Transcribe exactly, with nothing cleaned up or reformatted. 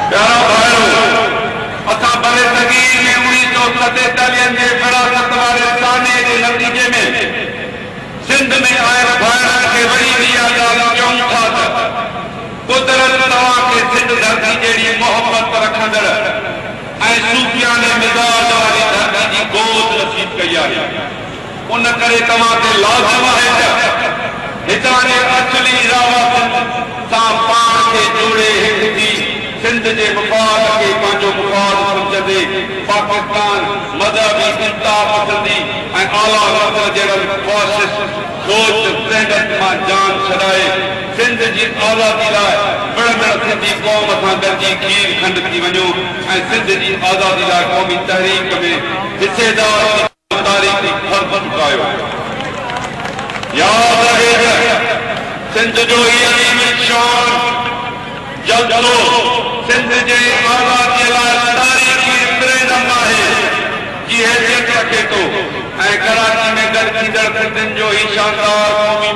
प्यारा भाइयों, असां बड़े सगीर में उन्नीस सौ सतेतालीह के विरासत वाले साने के नतीजे में सिंध में आए भाइयों के वही भी आजाद क्यों था त कुदरत तव्हां के सिंध धरती जहिड़ी मोहब्बत रखंदड़ ऐं सूफियाने मिजाज वाली धरती जी गोद नसीब कई आहे। उन करे तव्हां ते लाज़िम आहे त हितां जे असली रावत सां पाण खे जोड़े हिक थी सिंध के मुफाद के पांचो मुफाद समझंदे पाकिस्तान मजहबी इंसाफ पसंदी ऐं आला नस्ल जहिड़नि ख़्वाहिश सोच ज़हनत मां जान छॾाए सिंध जी आज़ादी लाइ मिड़ मिड़ सिंधी क़ौम सां गॾिजी खीर खंड थी वञो ऐं सिंध जी आज़ादी लाइ क़ौमी तहरीक में हिसेदार तारीख़ी फर्ज़ चुकायो। यादि रहे सिंध जो इहा अज़ीम शान जल्दो सिंध के आज़ादी लाइ तारीख़ी प्रेरणा आहे जी हैसियत रखे थो ऐं कराची में गॾिजी सिंधियुनि जो ही शानदार क़ौमी